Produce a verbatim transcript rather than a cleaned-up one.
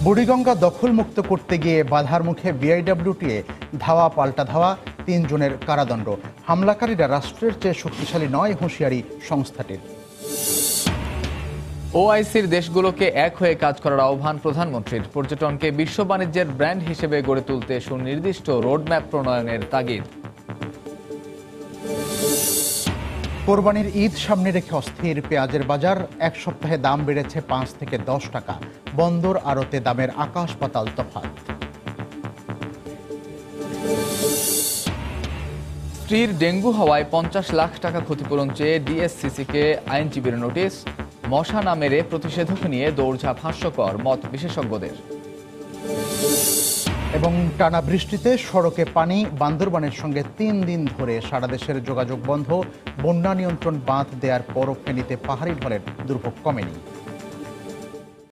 বুড়িগঙ্গা দখলমুক্ত করতে গিয়ে বাধার মুখে বিআইডব্লিউটিএ ধাওয়া পাল্টা ধাওয়া, তিনজনের কারাদণ্ড। হামলাকারীরা রাষ্ট্রের চেয়ে শক্তিশালী নয়, হুঁশিয়ারি সংস্থাটির। ওআইসির দেশগুলোকে এক হয়ে কাজ করার আহ্বান প্রধানমন্ত্রীর। পর্যটনকে বিশ্ব বাণিজ্যের ব্র্যান্ড হিসেবে গড়ে তুলতে সুনির্দিষ্ট রোডম্যাপ প্রণয়নের তাগিদ। কোরবানির ঈদ সামনে রেখে অস্থির পেঁয়াজের বাজার। এক সপ্তাহে দাম বেড়েছে পাঁচ থেকে দশ টাকা। বন্দর আড়তে দামের আকাশ পাতাল তফাৎ। স্ত্রীর ডেঙ্গু হওয়ায় পঞ্চাশ লাখ টাকা ক্ষতিপূরণ চেয়ে ডিএসসিসিকে আইনজীবীর নোটিশ। মশা না মেরে প্রতিষেধক নিয়ে দৌড়ঝাঁপ হাস্যকর, মত বিশেষজ্ঞদের। এবং টানা বৃষ্টিতে সড়কে পানি। বান্দরবানের সঙ্গে তিন দিন ধরে সারা দেশের যোগাযোগ বন্ধ। বন্যা নিয়ন্ত্রণ বাঁধ দেওয়ার পরও ফেনীতে পাহাড়ি ঢলের দুর্ভোগ কমেনি।